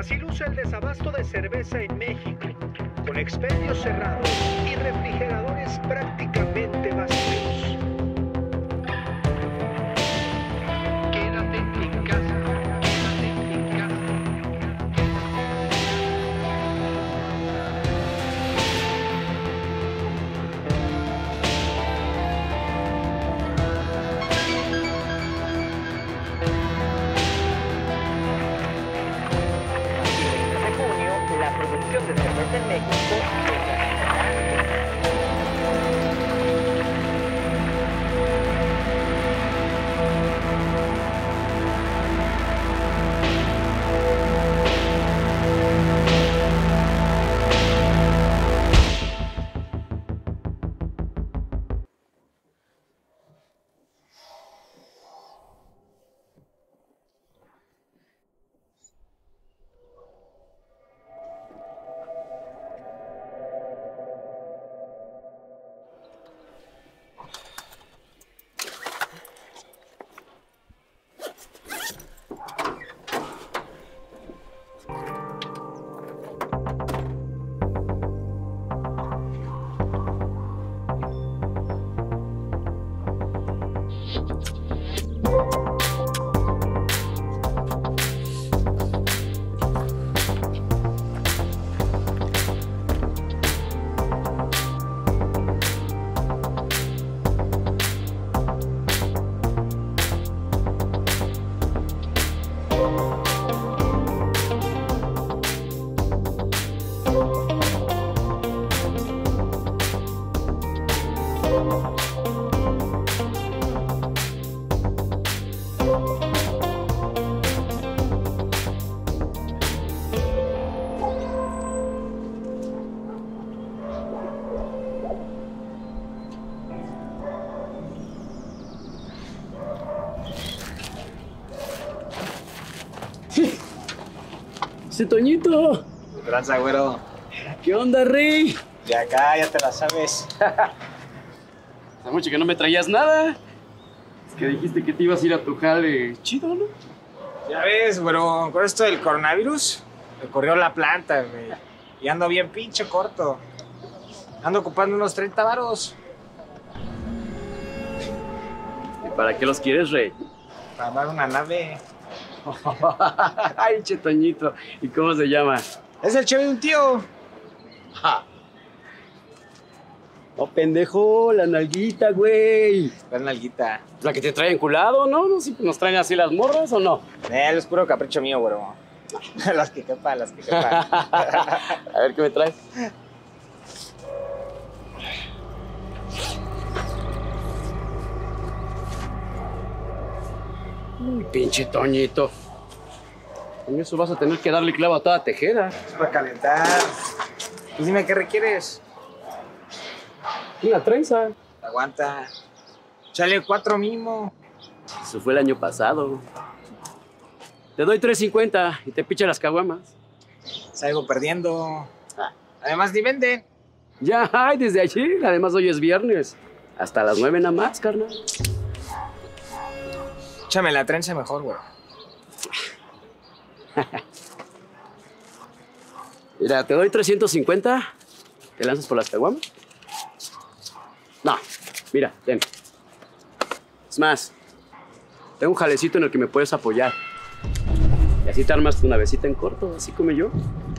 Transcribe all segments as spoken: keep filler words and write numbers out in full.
Así luce el desabasto de cerveza en México, con expendios cerrados y refrigeradores prácticamente vacíos. Quédate en casa, quédate en casa. La producción de cerveza en México. ¡Ese Toñito! Tranza, güero. ¿Qué onda, Rey? De acá, ya te la sabes. Hace mucho que no me traías nada. Es que dijiste que te ibas a ir a tu jale chido, ¿no? Ya ves, güero, con esto del coronavirus, me corrió la planta, güey. Y ando bien pinche corto. Ando ocupando unos treinta varos. ¿Y para qué los quieres, Rey? Para armar una nave. Ay, che Toñito. ¿Y cómo se llama? Es el cheve de un tío. Ja. No, pendejo, la nalguita, güey. La nalguita. La que te trae enculado, ¿no? ¿No siempre nos traen así las morras o no? Eh, es puro capricho mío, güero. Las que quepan, las que quepan. A ver, ¿qué me traes? Uy, pinche Toñito. Con eso vas a tener que darle clavo a toda tejera. Es para calentar. Pues dime qué requieres. Una trenza. Aguanta. Chale cuatro mínimo. Eso fue el año pasado. Te doy tres cincuenta y te picha las caguamas. Salgo perdiendo. Además, ni venden. Ya, ay, desde ayer. Además, hoy es viernes. Hasta las nueve nada más, carnal. Échame la trenza mejor, güey. Mira, te doy trescientos cincuenta. ¿Te lanzas por las caguamas? No, mira, ten. Es más, tengo un jalecito en el que me puedes apoyar. Y así te armas tu navecita en corto, así como yo.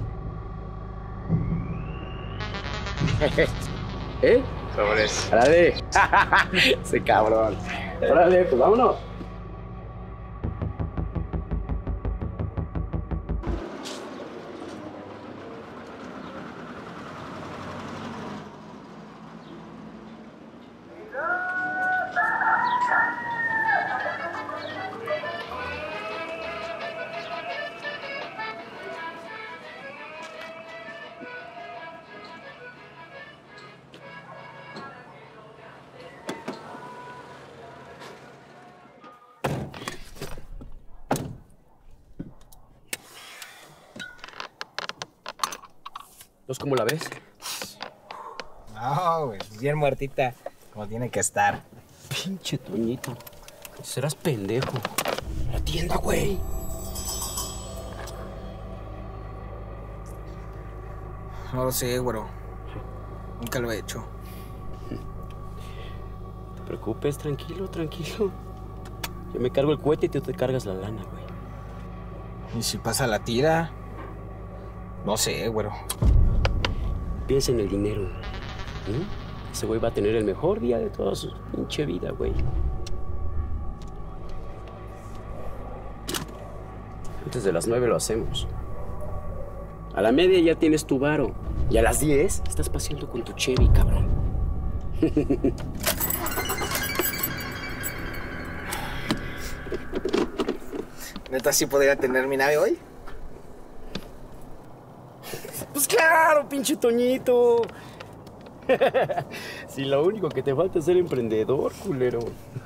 ¿Eh? Sobres. ¡Órale! Ese cabrón. Órale, pues vámonos. ¿Vos cómo la ves? No, güey, bien muertita, como tiene que estar. Pinche Toñito. Serás pendejo. La tienda, güey. No lo sé, güero. Nunca lo he hecho. No te preocupes, tranquilo, tranquilo. Yo me cargo el cohete y tú te cargas la lana, güey. ¿Y si pasa la tira? No sé, güero. Piensa en el dinero. ¿Mm? Ese güey va a tener el mejor día de toda su pinche vida, güey. Antes de las nueve lo hacemos. A la media ya tienes tu varo. Y a las diez estás paseando con tu Chevy, cabrón. ¿Neta sí podría tener mi nave hoy? Pues claro, pinche Toñito. Si lo único que te falta es ser emprendedor, culero.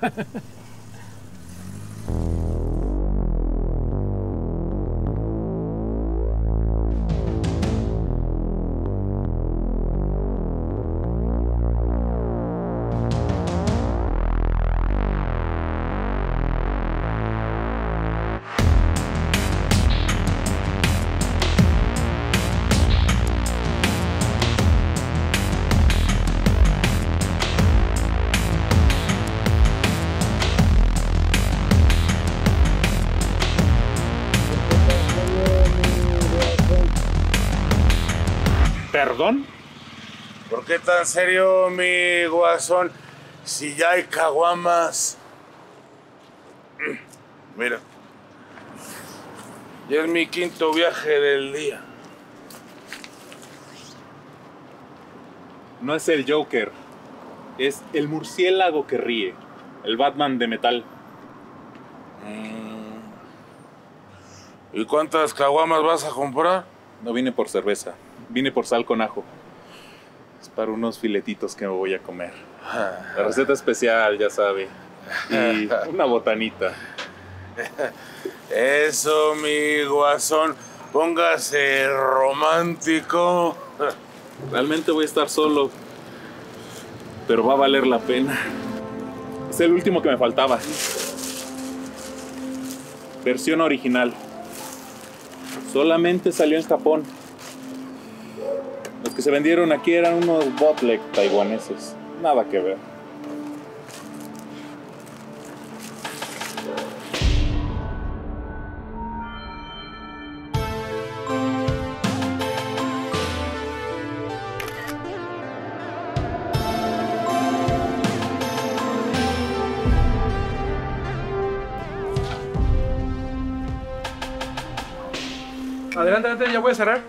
¿Perdón? ¿Por qué tan serio, mi guasón? Si ya hay caguamas. Mira. Ya es mi quinto viaje del día. No es el Joker. Es el murciélago que ríe. El Batman de metal. ¿Y cuántas caguamas vas a comprar? No vine por cerveza. Vine por sal con ajo. Es para unos filetitos que me voy a comer. La receta especial, ya sabe. Y una botanita. Eso, mi guasón. Póngase romántico. Realmente voy a estar solo. Pero va a valer la pena. Es el último que me faltaba. Versión original. Solamente salió en Japón. Los que se vendieron aquí eran unos bootleg taiwaneses. Nada que ver. Adelante, adelante, ya voy a cerrar.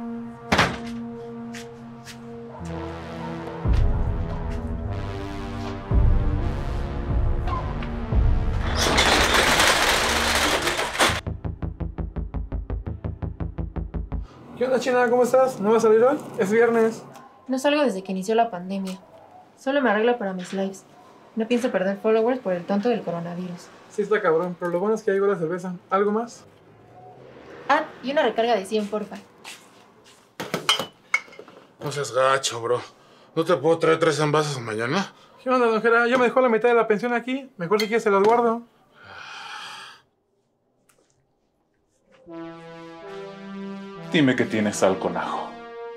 ¿Qué onda, China? ¿Cómo estás? ¿No vas a salir hoy? Es viernes. No salgo desde que inició la pandemia. Solo me arreglo para mis lives. No pienso perder followers por el tonto del coronavirus. Sí está cabrón, pero lo bueno es que llegó la cerveza. ¿Algo más? Ah, y una recarga de cien, porfa. No seas gacho, bro. ¿No te puedo traer tres envases mañana? ¿Qué onda, don Jera? Ya me dejó la mitad de la pensión aquí. Mejor si quieres se las guardo. Dime que tienes sal con ajo.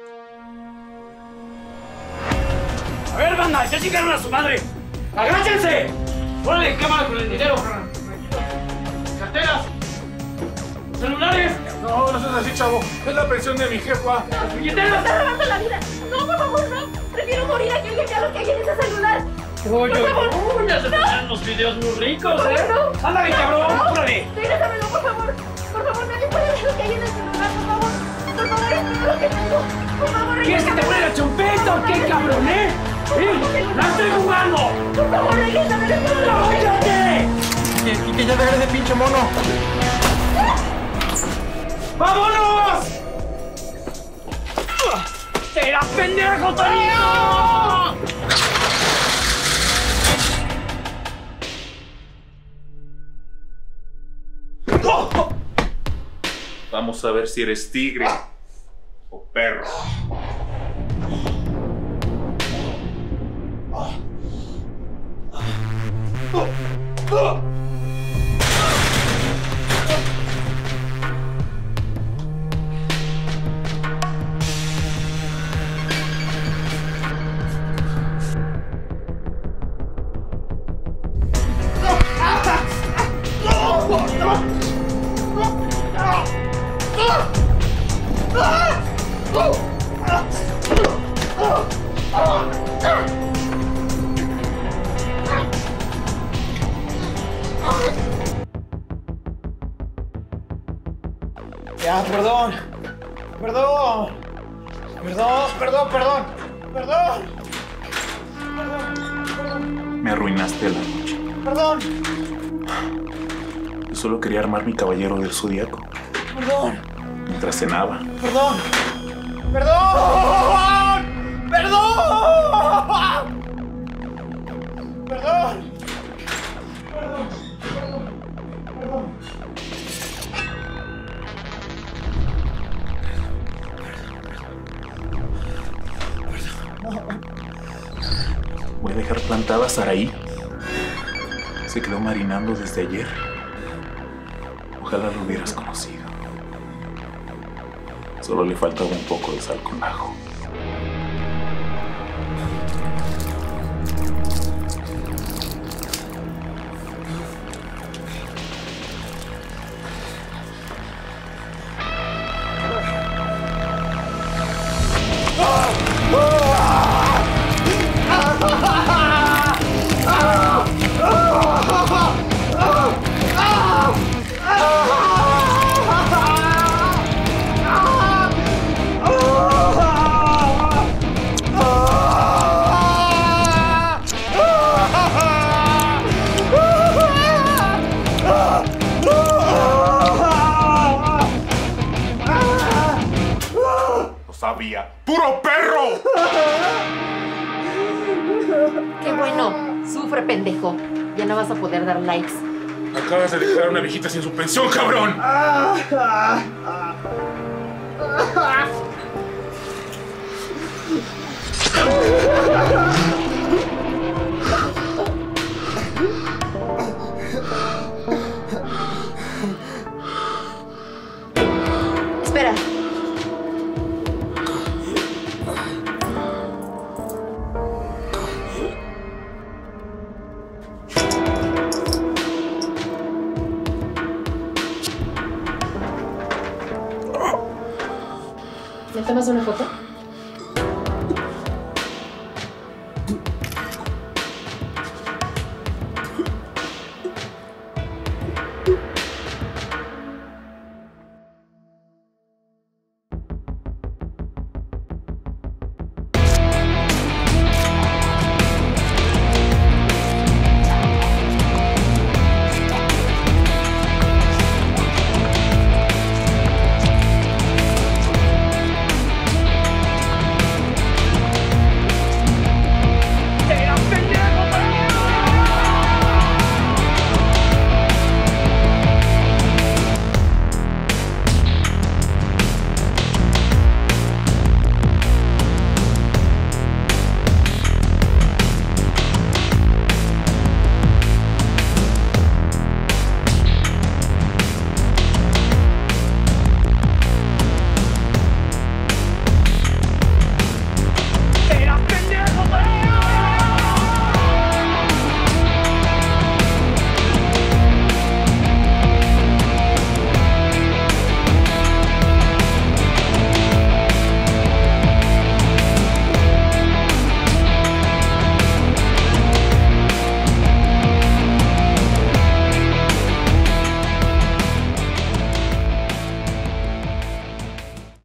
A ver, banda, ya llegaron a su madre. ¡Agáchense! ¡Órale, cámara con el dinero! ¡Carteras! ¡Celulares! No, no seas así, chavo. Es la pensión de mi jefa. ¡Las billeteras! ¡Me está robando la vida! ¡No, por favor, no! ¡Prefiero morir a que alguien vea lo que hay en ese celular! Oye, ¡Por favor! uy, ya se te dan los videos muy ricos, ¿eh? ¡No! ¡Ándale, cabrón! ¡Órale! ¡Regrésamelo, por favor! ¡Por favor, nadie puede ver lo que hay en el celular, por favor! ¡Por favor, es todo lo que tengo! ¡Por favor, ¿Quieres que te regrésamelo! ponga la chompeta o qué, cabrón, eh? ¡Eh! ¡La estoy jugando! ¡Por favor, regrésamelo! ¡Es todo lo que tengo! ¡Cállate! Y que ya dejes de pinche mono. ¡Vámonos! ¡Será pendejo, Tonito! Vamos a ver si eres tigre o perro. Ya, perdón. Perdón. Perdón, perdón, perdón. Perdón. Perdón. Me arruinaste la noche. Perdón. Yo solo quería armar mi caballero del zodiaco. Perdón. Mientras cenaba. Perdón. Perdón. Perdón. Perdón. Voy a dejar plantada a Saraí. Se quedó marinando desde ayer. Ojalá lo hubieras conocido. Solo le faltaba un poco de sal con ajo. Sabía. ¡Puro perro! Qué bueno. Sufre, pendejo. Ya no vas a poder dar likes. Acabas de dejar a una viejita sin su pensión, cabrón. Espera. ¿Me tomas una foto?